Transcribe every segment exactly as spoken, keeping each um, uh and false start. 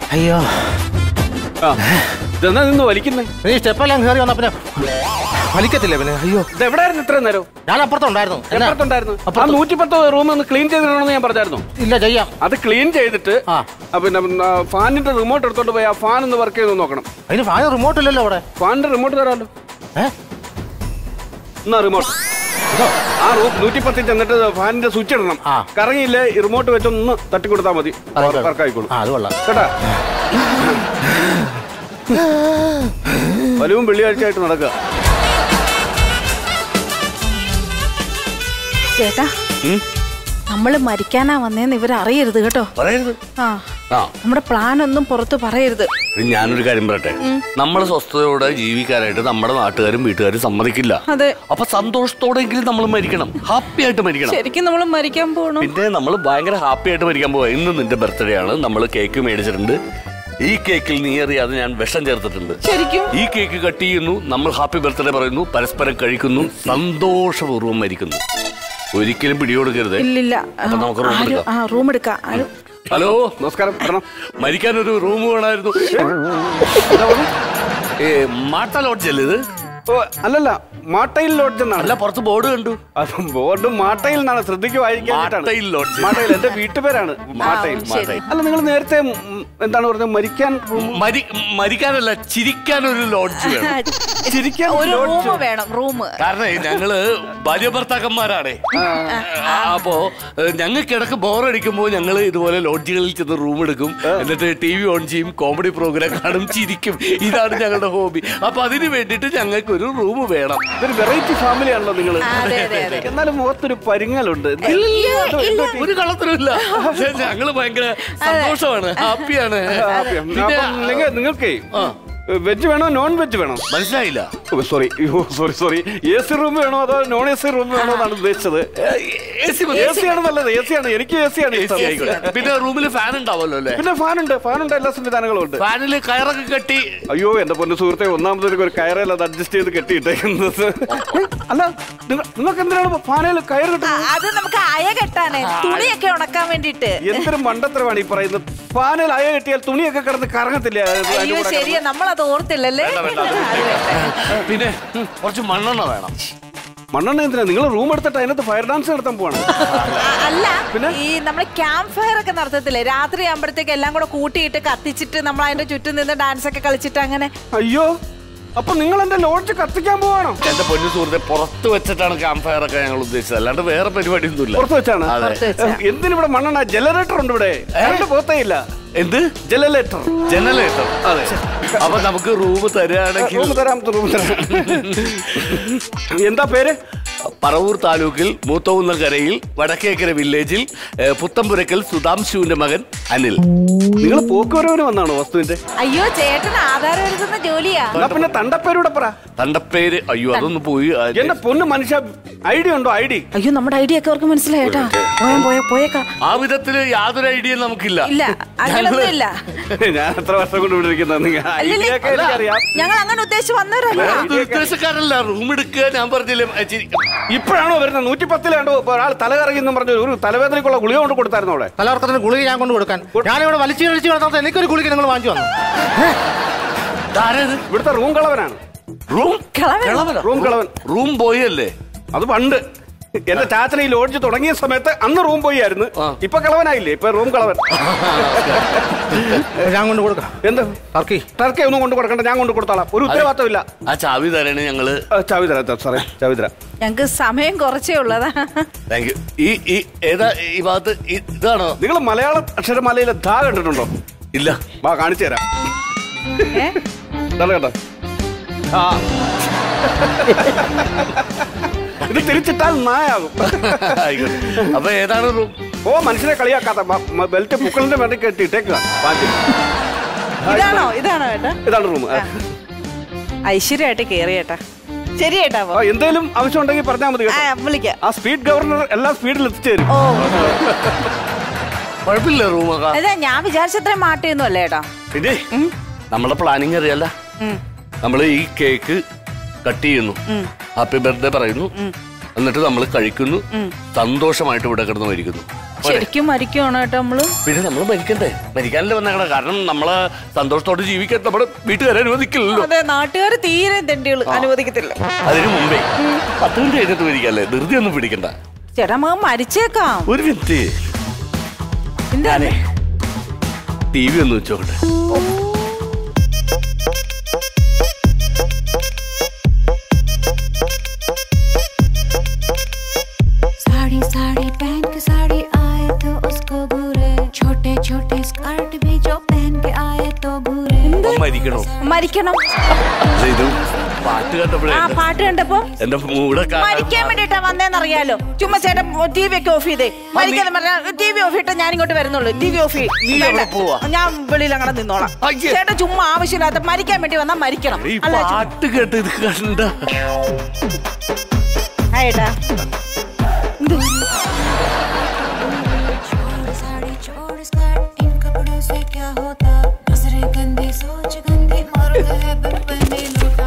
അയ്യോ ഇതെന്നാ നിന്ന് വലിക്കുന്നേ? നീ സ്റ്റെപ്പെല്ലാം കയറി വന്ന പിന്നെ വലിക്കത്തില്ലേ പിന്നെ? അയ്യോ ഇത് എവിടെയായിരുന്നു ഇത്ര നേരം? ഞാൻ അപ്പുറത്തുണ്ടായിരുന്നു. അപ്പുറത്തുണ്ടായിരുന്നു. ആ നൂറ്റിപ്പത്ത് റൂം ഒന്ന് ക്ലീൻ ചെയ്തിടണമെന്ന് ഞാൻ പറഞ്ഞായിരുന്നു. ഇല്ല ചെയ്യാം. അത് ക്ലീൻ ചെയ്തിട്ട് പിന്നെ ഫാനിന്റെ റിമോട്ട് എടുത്തോണ്ട് പോയി ആ ഫാൻ ഒന്ന് വർക്ക് ചെയ്ത് നോക്കണം. അതിന് ഫാൻ റിമോട്ട് ഇല്ലല്ലോ അവിടെ. ഫാനിന്റെ റിമോട്ട് തരാമല്ലോ. എന്നാ റിമോട്ട് ആ റൂം നൂറ്റിപ്പത്തിൽ ചെന്നിട്ട് ഫാനിന്റെ സ്വിച്ച് ഇടണം. കറങ്ങിയില്ലേ റിമോട്ട് വെച്ചൊന്ന് തട്ടിക്കൊടുത്താൽ മതി, വർക്കായിക്കോളും. കേട്ടാ? വലുവും വെള്ളിയാഴ്ചയായിട്ട് നടക്കുക. ചേട്ടാ നമ്മള് മരിക്കാനാ വന്നേന്ന് ഇവരറിയരുത് കേട്ടോ. പറയരുത്. ആ നമ്മുടെ പ്ലാൻ ഒന്നും പുറത്ത് പറയരുത്. ഞാനൊരു കാര്യം പറയട്ടെ, നമ്മള് സ്വസ്ഥതയോടെ ജീവിക്കാനായിട്ട് നമ്മുടെ നാട്ടുകാരും വീട്ടുകാരും സമ്മതിക്കില്ല. അതെ. അപ്പൊ സന്തോഷത്തോടെങ്കിലും നമ്മൾ മരിക്കണം, ഹാപ്പി ആയിട്ട് മരിക്കണം. ശരിക്കും നമ്മൾ മരിക്കാൻ പോകണം. പിന്നെ നമ്മൾ ഭയങ്കര ഹാപ്പി ആയിട്ട് മരിക്കാൻ പോവാ. ഇന്ന് നിന്റെ ബർത്ത്ഡേ ആണ്, നമ്മൾ കേക്ക് മേടിച്ചിട്ടുണ്ട്. ഈ കേക്കിൽ നീ അറിയാതെ ഞാൻ വിഷം ചേർത്തിട്ടുണ്ട്. ശരിക്കും ഈ കേക്ക് കട്ട് ചെയ്യുന്നു, നമ്മൾ ഹാപ്പി ബർത്ത്ഡേ പറയുന്നു, പരസ്പരം കഴിക്കുന്നു, സന്തോഷപൂർവ്വം മരിക്കുന്നു. ഒരിക്കലും പിടികൊടുക്കരുത്. ഇല്ലില്ല. നമുക്ക് റൂം എടുക്കാം. റൂം എടുക്കാം. ഹലോ, നമസ്കാരം. മരിക്കാൻ ഒരു റൂം വേണമായിരുന്നു. ഏ മാട്ട ലോഡ്ജ് അല്ലേ ഇത്? അല്ലല്ല, മാട്ടയിൽ ലോഡ്ജ് എന്നാണ്. അല്ല, പുറത്ത് ബോർഡ് കണ്ടു. ബോർഡ് മാട്ടയിൽ നിന്നാണ്, ശ്രദ്ധിക്കുവായിരിക്കും. മാട്ടയിൽ എന്റെ വീട്ടുപേരാണ് മാട്ടയിൽ. അല്ല, നിങ്ങൾ നേരത്തെ എന്താണ് പറഞ്ഞത്? മരിക്കാൻ മരിക്കാനല്ല, ചിരിക്കാൻ ഒരു ലോഡ്ജ് വേണം. ചിരിക്കാൻ ഒരു റൂം വേണം. റൂം കാരണം ഞങ്ങള് ഭാര്യ ഭർത്താക്കന്മാരാണേ. അപ്പോ ഞങ്ങൾക്ക് ഇടക്ക് ബോറടിക്കുമ്പോ ഞങ്ങള് ഇതുപോലെ ലോഡ്ജുകളിൽ ചെന്ന് റൂം എടുക്കും, എന്നിട്ട് ടി വി ഓൺ ചെയ്യും, കോമഡി പ്രോഗ്രാം കാണും, ചിരിക്കും. ഇതാണ് ഞങ്ങളുടെ ഹോബി. അപ്പൊ അതിന് വേണ്ടിട്ട് ഞങ്ങൾക്ക് ഒരു റൂം വേണം. ഒരു വെറൈറ്റി ഫാമിലിയാണല്ലോ നിങ്ങൾ. എന്നാലും മുഖത്തൊരു പരിങ്ങലുണ്ട്. ഒരു കളത്തിലുമില്ല. ഞങ്ങള് ഭയങ്കര സന്തോഷമാണ്, ഹാപ്പിയാണ്. നിങ്ങൾക്ക് വെജ് വേണോ നോൺ വെജ് വേണോ? മനസ്സിലായില്ല. Sorry sorry sorry A C room വേണോ അതോ നോൺ എ സി റൂം വേണോ എന്നാണ് ഉദ്ദേശിച്ചത്. എ സി ആണ് നല്ലത്. എ സി ആണ്, എനിക്ക് എ സി ആണ്. പിന്നെ റൂമിൽ ഫാൻ ഉണ്ടാവല്ലോ അല്ലേ? പിന്നെ ഫാൻ ഉണ്ട്, ഫാനുണ്ട്, എല്ലാ സംവിധാനങ്ങളും ഉണ്ട്. ഫാനിൽ കയറൊക്കെ കെട്ടി. അയ്യോ എന്റെ പൊന്നു സുഹൃത്തെ, ഒന്നാമതൊരു ഒരു കയറല്ല അത് അഡ്ജസ്റ്റ് ചെയ്ത് കെട്ടിയിട്ടേക്കുന്നത്. അല്ല, നിങ്ങൾക്ക് എന്തിനാണ് ഫാനിൽ കയർ കെട്ടുന്നത്? അത് നമുക്ക് അയ കെട്ടാനേ, തുണിയൊക്കെ ഉണക്കാൻ വേണ്ടിട്ട്. എന്തൊരു മണ്ടത്തരമാണ് ഈ പറയുന്നത്. ഫാനിൽ അയ കെട്ടിയാൽ തുണിയൊക്കെ കിടന്ന് കറങ്ങത്തില്ല. ശരിയാ, നമ്മളത് ഓർത്തില്ലല്ലേ. പിന്നെ കുറച്ച് മണ്ണെണ്ണ വേണം. മണ്ണെണ്ണ എന്തിനാ? നിങ്ങൾ റൂം എടുത്തിട്ട് അതിനകത്ത് ഫയർ ഡാൻസ് നടത്താൻ പോവാണ്? അല്ല, ഈ നമ്മള് ക്യാമ്പ് ഫയർ ഒക്കെ നടത്തത്തില്ലേ, രാത്രി ആകുമ്പോഴത്തേക്ക് എല്ലാം കൂടെ കൂട്ടിയിട്ട് കത്തിച്ചിട്ട് നമ്മൾ അതിന്റെ ചുറ്റും നിന്ന് ഡാൻസ് ഒക്കെ കളിച്ചിട്ട് അങ്ങനെ. അയ്യോ, അപ്പൊ നിങ്ങൾ എന്റെ ലോഡ്ജ് കത്തിക്കാൻ പോവാണോ? എന്റെ പൊന്നു സുഹൃത്തെ, പുറത്ത് വെച്ചിട്ടാണ് ക്യാമ്പ് ഫയർ ഒക്കെ ഞങ്ങൾ ഉദ്ദേശിച്ചത്, അല്ലാണ്ട് വേറെ പരിപാടി ഒന്നും ഇല്ല. പുറത്ത് വെച്ചാണ്? എന്തിനിവിടെ മണ്ണെണ്ണ? ജനറേറ്റർ ഉണ്ട് ഇവിടെ. പോത്തേ ഇല്ല. എന്ത് ജനറേറ്റർ? ജനറേറ്റർ. അതെ. അപ്പൊ നമുക്ക് റൂം തരാണെങ്കിൽ റൂം തരാം, റൂം തരാം. എന്താ പേര്? പറവൂർ താലൂക്കിൽ മൂത്തവുന്നകരയിൽ വടക്കേക്കര വില്ലേജിൽ പുത്തമ്പുരക്കൽ സുധാംശുവിന്റെ മകൻ അനിൽ. നിങ്ങൾ പോക്കുവരവിന് വന്നാണോ വസ്തുവിന്റെ? അയ്യോ, ചേട്ടൻ ആധാരം എഴുതുന്ന ജോലിയാ. പിന്നെ തണ്ടപ്പേരൂടെ പറ. തണ്ടപ്പേര്? അയ്യോ, അതൊന്ന് പോയി. എന്റെ പൊന്ന് മനുഷ്യ, ഐഡിയ ഉണ്ടോ? ഐഡി? അയ്യോ, നമ്മുടെ ഐഡിയ ഒക്കെ അവർക്ക് മനസ്സിലായേട്ടാ. പോയേക്കാം. ആ വിധത്തില് യാതൊരു ഐഡിയയും നമുക്കില്ല. അങ്ങനൊന്നുമില്ല. ഞാൻ എത്ര വർഷം കൊണ്ട് വിളിക്കുന്നത് ഞങ്ങൾ അങ്ങനെ ഉദ്ദേശിച്ച് വന്നവരല്ല. ഉദ്ദേശക്കാരല്ല. റൂം എടുക്കുക. ഞാൻ പറഞ്ഞില്ലേ, ഇപ്പോഴാണോ വരുന്നത്? നൂറ്റി പത്തിലാണ്ടോ ഒരാൾ തലകറങ്ങി എന്ന് പറഞ്ഞ ഒരു തലവേദനയ്ക്കുള്ള ഗുളിക കൊണ്ട് കൊടുത്തായിരുന്നു അവിടെ. തലകറക്കത്തിന് ഗുളിക ഞാൻ കൊണ്ട് കൊടുക്കാൻ ഞാനിവിടെ വലിച്ചു കഴിച്ച് കിടന്നത് എനിക്കൊരു ഗുളിക നിങ്ങൾ വാങ്ങിച്ചു വന്നു. ഇവിടുത്തെ റൂം കളവനാണ്. റൂം റൂം കളവൻ. റൂം ബോയ് അല്ലേ? അത് പണ്ട് എന്റെ ചാച്ചന ഈ ലോഡ്ജ് തുടങ്ങിയ സമയത്ത് അന്ന് റൂം ബോയ് ആയിരുന്നു. ഇപ്പൊ കളവനായില്ലേ? ഇപ്പൊ റൂം കളവൻ. ഞാൻ കൊണ്ട് കൊടുക്കാം. എന്ത് ടർക്കി? ടർക്കി ഒന്നും കൊണ്ട് കൊടുക്കണ്ട, ഞാൻ കൊണ്ട് കൊടുത്തോളാം. ഒരു ഉത്തരവാദിത്തമില്ല. ആ ചാവി തരാണ് ഞങ്ങള്. ചാവി തരാം സാറേ, ചാവി തരാം. ഞങ്ങക്ക് സമയം കുറച്ചേ ഉള്ളതാ. Thank you. ഈ ഈ ഏതാ ഈ ഭാഗത്ത്? ഇതാണോ? നിങ്ങൾ മലയാള അക്ഷരമാലയിലെ ധാ കണ്ടിട്ടുണ്ടോ? ഇല്ല. വാ കാണിച്ചു തരാം. കേട്ടോ, ഇത് തിരിച്ചിട്ടാൽ നായാകും. അപ്പൊ ഏതാണ് റൂം? ഓ, മനുഷ്യനെ കളിയാക്കാത്ത ബെൽറ്റ് പുക്കളിന്റെ മേലെ കെട്ടിയിട്ടേക്കുക. ഇതാണോ? ഇതാണോ ഏട്ടാ? ഇതാണ് റൂം. ഐശ്വര്യമായിട്ട് കേറിയേട്ടാ. ശരി ഏട്ടാ. എന്തേലും ആവശ്യം ഉണ്ടെങ്കിൽ പറഞ്ഞാൽ മതി. വിളിക്കാം. ആ സ്പീഡ് ഗവർണർ എല്ലാ സ്പീഡിൽ എത്തിച്ചു തരും. കുഴപ്പമില്ല റൂമൊക്കെ. അതെ, ഞാൻ വിചാരിച്ചത്ര മാറ്റൊന്നും അല്ലേ ഏട്ടാ. പിന്നെ നമ്മുടെ പ്ലാനിങ് അറിയാല്ല. നമ്മള് ഈ കേക്ക് കട്ട് ചെയ്യുന്നു, ഹാപ്പി ബർത്ത്ഡേ പറയുന്നു, എന്നിട്ട് നമ്മൾ കഴിക്കുന്നു, സന്തോഷമായിട്ട് ഇവിടെ കിടന്ന് മരിക്കുന്നു. ശരിക്കും മരിക്കുവാണോ കേട്ടോ നമ്മള്? പിന്നെ നമ്മള് മരിക്കണ്ടേ? മരിക്കാനല്ലേ വന്നേക്കണ. കാരണം നമ്മളെ സന്തോഷത്തോടെ ജീവിക്കാൻ നമ്മുടെ വീട്ടുകാരെ അനുവദിക്കില്ലല്ലോ. അതെ, നാട്ടുകാർ തീരെ തെണ്ടികൾ അനുവദിക്കത്തില്ല. അതിനു മുമ്പേ പത്ത് മിനിറ്റ് കഴിഞ്ഞിട്ട് മരിക്കല്ലേ, ധൃതി ഒന്നും പിടിക്കണ്ട. ചേട്ടാ മകൻ മരിച്ചേക്കാം. ഒരു മിനിറ്റ് ഞാനേ ടി വി ഒന്ന് വെച്ചോട്ടെ. साड़ी साड़ी पहन के साड़ी आए तो उसको बुरे छोटे छोटे स्कर्ट भी जो पहन के आए तो बुरे. മരിക്കണോ? മരിക്കണം. ഇത് പാട്ട് കേട്ടപ്പോഴേ ആ പാട്ട് കണ്ടപ്പോ എന്റെ മൂടൊക്കെ മരിക്കാൻ വേണ്ടിട്ടാ വന്നേന്നറിയാലോ. ചുമ്മാ ചേട്ടൻ ടി വി ഒക്കെ ഓഫ് ചെയ്തേ. മരിക്കാതെ പറഞ്ഞാൽ ടി വി ഓഫ് ചെയ്തിട്ട് ഞാൻ ഇങ്ങോട്ട് വരുന്നുള്ളൂ. ടി വി ഓഫ് ചെയ്യും, ഞാൻ വെളിയിൽ അങ്ങനെ നിന്നോളാം. ചേട്ടൻ ചുമ്മാ ആവശ്യമില്ലാത്ത മരിക്കാൻ വേണ്ടി വന്നാൽ മരിക്കണം. പാട്ട് കേട്ട് ഇത് കണ്ട ഏട്ടാ साड़ी छोड़ स्कर्ट इन कपड़ों से क्या होता. नजरें गंदी सोच गंदी मर गए बिन पहने लूटा.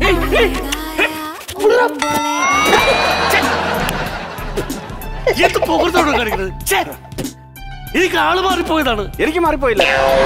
എന്ത് പോകത്തോടെ കാണിക്കുന്നത്? എനിക്ക് ആള് മാറിപ്പോയതാണ്. എനിക്ക് മാറിപ്പോയില്ല.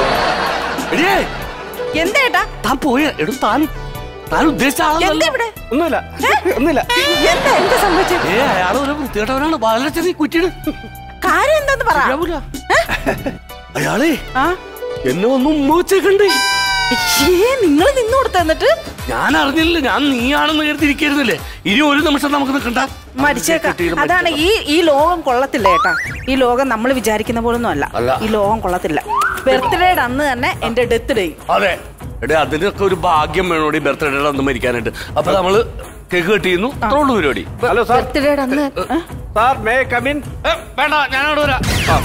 എന്തേട്ടാ താൻ പോയ എടു താൻ താൻ ഉദ്ദേശിച്ച ആളല്ല. ഒന്നുമില്ല ഒന്നുമില്ല. എന്താ എന്താ സംഭവിച്ചത്? ഏ അയാൾ ഒരു വൃത്തികെട്ടവനാണ്. വളരെ ചെറിയ കുറ്റിയുടെ കാര്യം എന്താന്ന് പറ. അയാളെ എന്നെ ഒന്നും ഉമ്മച്ചേക്കണ്ടേ. നിങ്ങൾ നിന്നു കൊടുത്ത എന്നിട്ട് ഞാൻ അറിഞ്ഞില്ല. ഞാൻ നീയാണെന്ന് കരുതിയിരിക്കരുന്നില്ലേ. ഇനി ഒരു നിമിഷം നമുക്ക് നിൽക്കണ്ട. മരിച്ചേക്കാം. അതാണ് ഈ ഈ ലോകം കൊള്ളത്തില്ല ഏട്ടാ. ഈ ലോകം നമ്മൾ വിചാരിക്കുന്ന പോലൊന്നും അല്ല. ഈ ലോകം കൊള്ളത്തില്ല. ബർത്ത്ഡേയുടെ അന്ന് തന്നെ എന്റെ ഡെത്ത് ഡേ. അതെ എടേ, അതിനൊക്കെ ഒരു ഭാഗ്യം വേണോടി ബർത്ത്ഡേയുടെ അന്ന് മരിക്കാനായിട്ട്. അപ്പൊ നമ്മള് കേക്ക് കട്ട് ചെയ്യുന്നു. അത്രയുള്ളൂ പരിപാടി. Hello sir. ബർത്ത്ഡേയുടെ അന്ന് സാർ മേ കം ഇൻ? വേണ്ട, ഞാനവിടെ വരാം.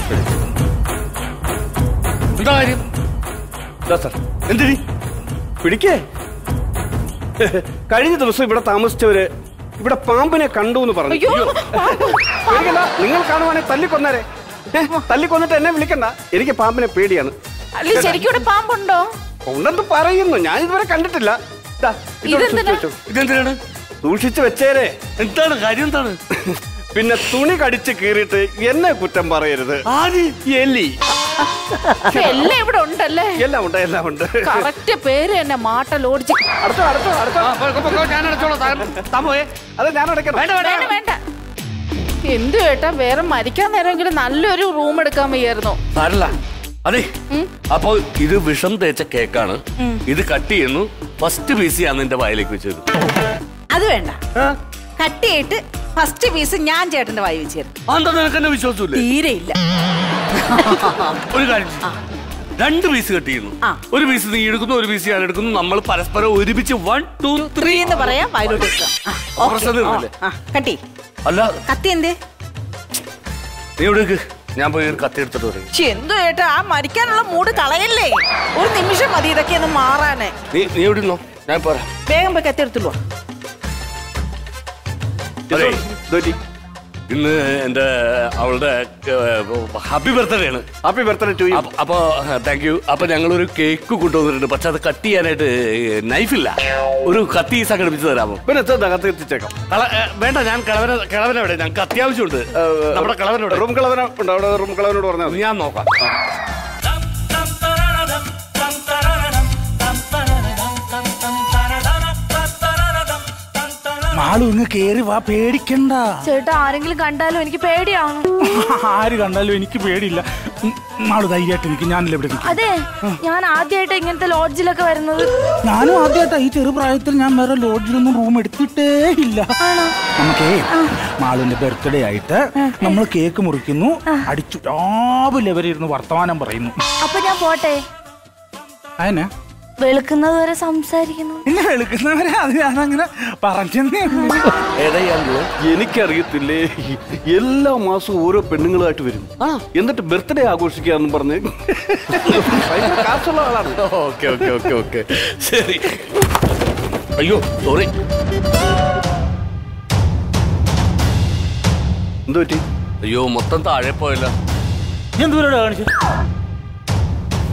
എന്താ കാര്യം? സാർ എന്തിനി പിടിക്കേ. കഴിഞ്ഞ ദിവസം ഇവിടെ താമസിച്ചവര് ഇവിടെ പാമ്പിനെ കണ്ടു എന്ന് പറഞ്ഞു. പേടിക്കണ്ട, നിങ്ങൾ കാണുവാണെങ്കിൽ തല്ലിക്കൊന്നേരെ. തല്ലിക്കൊന്നിട്ട് എന്നെ വിളിക്കണ്ട. എനിക്ക് പാമ്പിനെ പേടിയാണ്. ശരിക്കും ഇവിടെ പാമ്പുണ്ടോ? ഉണ്ടെന്ന് പറയുന്നു, ഞാൻ ഇതുവരെ കണ്ടിട്ടില്ല. ഇതെന്തിനാണ് സൂക്ഷിച്ചു വെച്ചേരെ. എന്താണ് കാര്യം? എന്താണ്? പിന്നെ തുണി കടിച്ച് കീറിയിട്ട് എന്നെ കുറ്റം പറയരുത്. ആര്? എലി. എല്ലാം ഇവിടെ ഉണ്ടല്ലേ? എല്ലാം ഉണ്ട്, എല്ലാം ഉണ്ട്. കറക്റ്റ് പേര് തന്നെ മാട്ട ലോഡ്ജ്. അടുത്തോ അടുത്തോ അടുത്തോ. ഞാൻ അടച്ചോളാം. താൻ പോയേ. അത് ഞാൻ അടയ്ക്കണം. വേണ്ട വേണ്ട. എന്തു കേട്ടാ, വേറെ മരിക്കാൻ നേരമെങ്കിലും നല്ലൊരു റൂം എടുക്കാൻ വയ്യായിരുന്നോ? സാരല്ല. അതെ, അപ്പൊ ഇത് വിഷം തേച്ച കേക്കാണ്. ഇത് കട്ട് ചെയ്യുന്നു. ഫസ്റ്റ് പീസ് ഞാൻ നിന്റെ വായിലേക്ക് വെച്ചത്. അത് വേണ്ട. കട്ട് ചെയ്തിട്ട് ഫസ്റ്റ് പീസ് ഞാൻ ചേട്ടന്റെ വായി വെച്ചേരും. എന്താ നിനക്ക് എന്നെ വിശ്വാസമില്ല? തീരെ ഇല്ല. ഒരു കാര്യം, രണ്ട് പീസ് കട്ട് ചെയ്യുന്നു. ഒരു പീസ് നീ എടുക്കുന്നു, ഒരു പീസ് ഞാൻ എടുക്കുന്നു. നമ്മൾ പരസ്പരം ഒരുമിച്ച് വൺ ടു ത്രീ എന്ന് പറയാം. വായിലോട്ട് കട്ടി. അല്ല കത്തി എന്തേ? നീ എവിടേക്ക്? ഞാൻ പോയി കത്തി എടുത്തിട്ട് പറയും. എന്തോ ഏട്ടാ, ആ മരിക്കാനുള്ള മൂഡ് കളയല്ലേ. ഒരു നിമിഷം മതി ഇതൊക്കെ ഒന്ന് മാറാനേ. നീ നീ എവിടെ നിന്നോ, ഞാൻ പോരാ. വേഗം പോയി കത്തി എടുത്തുള്ളൂ. ഇന്ന് എന്റെ അവളുടെ ഹാപ്പി ബർത്ത്ഡേ ആണ്. Happy birthday to you. അപ്പൊ താങ്ക് യു. അപ്പൊ ഞങ്ങളൊരു കേക്ക് കൊണ്ടുവന്നിട്ടുണ്ട്. പക്ഷെ അത് കട്ട് ചെയ്യാനായിട്ട് നൈഫില്ല. ഒരു കത്തി സംഘടിപ്പിച്ച് തരാമോ? പിന്നെ കത്തി എത്തിച്ചേക്കാം. വേണ്ട, ഞാൻ കിളവന കിളവനവിടെ ഞങ്ങൾക്ക് അത്യാവശ്യമുണ്ട്. നമ്മുടെ കിളവനോട് റൂം കിളവന ഉണ്ട്. അവിടെ റൂം കിളവനോട് പറഞ്ഞാൽ ഞാൻ നോക്കാം. മാളു ഇങ്ങ് കേറി വാ, പേടിക്കണ്ട. ചേട്ടാ, ആരെങ്കിലും കണ്ടാലും എനിക്ക് പേടിയാണ്. ആര് കണ്ടാലും എനിക്ക് പേടിയില്ല. മാളു ധൈര്യമായിട്ട് എനിക്ക്, ഞാനല്ലേ ഇവിടെ. അതെ, ഞാൻ ആദ്യമായിട്ട് ഇങ്ങനത്തെ ലോഡ്ജിലൊക്കെ വരുന്നത്. ഞാനും ആദ്യമായിട്ടാ. ഈ ചെറുപ്രായത്തിൽ ഞാൻ വേറെ ലോഡ്ജിലൊന്നും റൂം എടുത്തിട്ടേ ഇല്ല. നമുക്കേ മാളുവിന്റെ ബർത്ത്ഡേ ആയിട്ട് നമ്മൾ കേക്ക് മുറിക്കുന്നു, അടിച്ചു രാവിലെ വരെ ഇരുന്ന് വർത്തമാനം പറയുന്നു. അപ്പൊ ഞാൻ പോട്ടെ? അതിനാ വെളുക്കുന്നത് വരെ സംസാരിക്കുന്നു. പിന്നെ വെളുക്കുന്നവരെ അത് ഞാനങ്ങനെ പറഞ്ഞേ. എനിക്കറിയത്തില്ലേ, എല്ലാ മാസവും ഓരോ പെണ്ണുങ്ങളായിട്ട് വരും. എന്നിട്ട് ബർത്ത്ഡേ ആഘോഷിക്കാന്ന് പറഞ്ഞ് കാശുള്ള ആളാണ്. ഓക്കെ ഓക്കെ ഓക്കെ ഓക്കെ ശരി. അയ്യോ സോറി. എന്ത് പറ്റി? അയ്യോ മൊത്തം താഴെ പോയല്ല. എന്തോരാ കാണിച്ചു?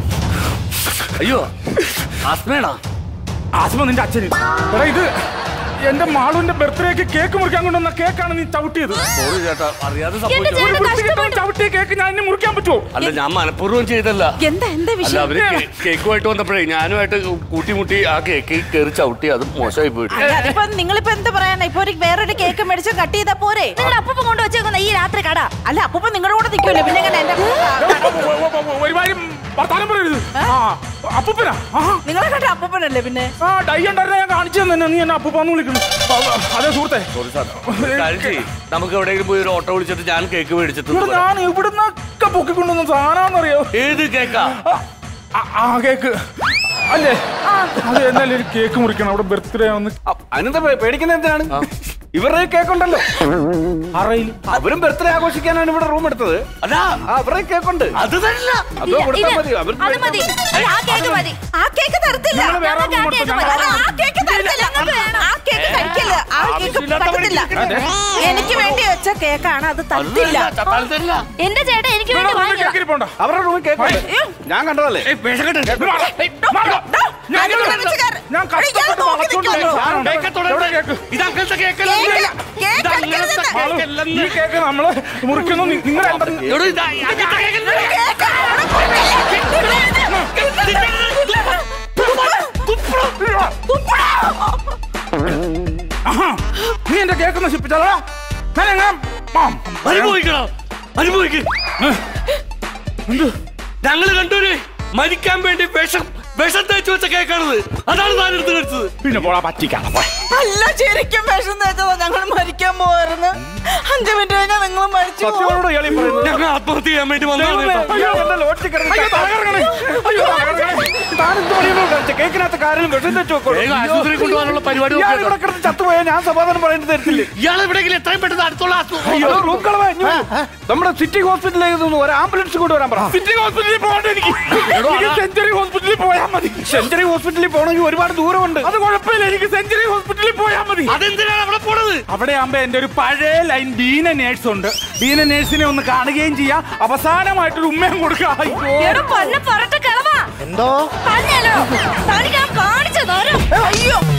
അയ്യോ ആസ്മേടാ. ആസ്മ നിന്റെ അച്ഛന്. എടാ ഇത് എന്റെ മാളുവിന്റെ ബർത്ത്ഡേക്ക് കേക്ക് മുറിക്കാൻ കൊണ്ടുവന്ന കേക്കാണ് നീ ചവിട്ടിയത്. സോറി ചേട്ടാ, അറിയാതെ ചവിട്ടിയ കേക്ക് ഞാൻ ഇനി മുറിക്കാൻ പറ്റുമോ? അല്ല, ഞാൻ മനഃപൂർവ്വം ചെയ്തല്ല. എന്താ എന്താ അല്ല, വിഷയം? അവര് കേക്കുമായിട്ട് വന്നപ്പോഴേ ഞാനുമായിട്ട് കൂട്ടിമുട്ടി ആ കേക്ക് കയറി ചവിട്ടി, അത് മോശമായി പോയിട്ട്. അതിപ്പോ നിങ്ങളിപ്പോ എന്താ പറയാനാ? ഇപ്പൊ ഒരു വേറൊരു കേക്ക് മേടിച്ച് കട്ട് ചെയ്താ പോരെ? നിങ്ങൾ അപ്പൂപ്പ കൊണ്ട് വെച്ചേക്കുന്ന ഈ രാത്രി കട അല്ല, അപ്പൂപ്പ നിങ്ങളുടെ കൂടെ നിൽക്കുമല്ലോ, പിന്നെ എങ്ങനെ എന്റെ ഒരുമാതിരി വർത്താനം പറയരുത്. അപ്പൂപ്പനാ? നിങ്ങളെ കണ്ട അപ്പൂപ്പനല്ലേ? പിന്നെ ആ ഡൈ ഉണ്ടായിരുന്ന ഞാൻ കാണിച്ചു തന്നെ, നീ എന്നെ അപ്പൂപ്പാന്ന് വിളിക്കുന്നു. അതെ സുഹൃത്തെ, നമുക്ക് എവിടെയെങ്കിലും പോയി ഒരു ഓട്ടോ വിളിച്ചിട്ട് ഞാൻ കേക്ക് മേടിച്ചിട്ട്. ഞാൻ ഇവിടുന്നൊക്കെ പൊക്കിക്കൊണ്ടുവന്ന സാധനമാണെന്നറിയോ? ഏത് കേക്കാ? ആ കേക്ക് അല്ലേ? അത് എന്നാലും ഒരു കേക്ക് മുറിക്കണം, അവിടെ ബർത്ത്ഡേ ഒന്ന്. അതിനെന്താ പേടിക്കുന്ന എന്തിനാണ്? ഇവരുടെ കേക്ക് ഉണ്ടല്ലോ, അറയിൽ അവരും ബർത്ത്ഡേ ആഘോഷിക്കാനാണ് ഇവിടെ റൂം എടുത്തത്. അതാ അവരുടെ കേക്ക് ഉണ്ട്, അത് തരില്ല. അതോ കൊടുത്താൽ മതി. അവർ ആ കേക്ക് തരത്തില്ല, ആ കേക്ക് തരത്തില്ല, ആ കേക്ക് കഴിക്കില്ല, ആ കേക്ക് പറ്റത്തില്ല. എനിക്ക് വേണ്ടി വെച്ച കേക്കാണ്, അത് തരത്തില്ല. എന്റെ ചേട്ടാ എനിക്ക് വേണ്ടി അവരുടെ റൂമിൽ കേക്ക് ഞാൻ കണ്ടതല്ലേ. ഈ കേക്ക് നമ്മള് മുറിക്കുന്നു. നിങ്ങൾ നീ എന്റെ കേക്ക് നശിപ്പിച്ചാലോ? അനുഭവിക്കണോ? അനുഭവിക്ക. ഞങ്ങള് കണ്ടൂര് മരിക്കാൻ വേണ്ടി വിഷം വിഷം തേച്ച് വെച്ച കേക്കാണത്. അതാണ് ഞാൻ എടുത്ത് കഴിച്ചത്. പിന്നെ പോടാ പറ്റിക്കാണ്. അല്ല, ശരിക്കും വിഷം തേച്ചതാ. ഞങ്ങൾ മരിക്കാൻ പോവായിരുന്നു. അഞ്ചു മിനിറ്റ് കഴിഞ്ഞാൽ നിങ്ങൾ മരിച്ചു. ഞങ്ങൾ ആത്മഹത്യ ചെയ്യാൻ വേണ്ടി വന്നതാണ്. കേക്കിനകത്ത് കാര്യം വിഷം തേച്ച് ആശുപത്രി കൊണ്ടുപോകാനുള്ള പരിപാടി ചത്തുപോയാൽ ഞാൻ സമാധാനം പറയേണ്ടി തരത്തില്ല. ഇയാൾ എവിടെയെങ്കിലും എത്രയും പെട്ടെന്ന് അടുത്തുള്ള റൂം കളവാ. നമ്മുടെ സിറ്റി ഹോസ്പിറ്റലിലേക്ക് ഒരു ആംബുലൻസ് കൊണ്ടുവരാൻ പറ. സിറ്റി ഹോസ്പിറ്റലിൽ പോകണ്ട, എനിക്ക് സെഞ്ചുറി ഹോസ്പിറ്റലിൽ പോയാൽ മതി. സെഞ്ചുറി ഹോസ്പിറ്റലിൽ പോകണമെങ്കിൽ ഒരുപാട് ദൂരമുണ്ട്. അത് കുഴപ്പമില്ല, എനിക്ക് സെഞ്ചുറി ഹോസ്പിറ്റലിൽ പോയാൽ മതി. അതെന്തിനാണ് അവിടെ പോണത്? അവിടെ ആകുമ്പോ എന്റെ ഒരു പഴയ ലൈൻ ബീന നേഴ്സ് ഉണ്ട്. ബീന നേഴ്സിനെ ഒന്ന് കാണുകയും ചെയ്യാം, അവസാനമായിട്ടൊരു ഉമ്മയും കൊടുക്കാം. എന്തോ പറഞ്ഞല്ലോ, കാണിച്ചതോ? അയ്യോ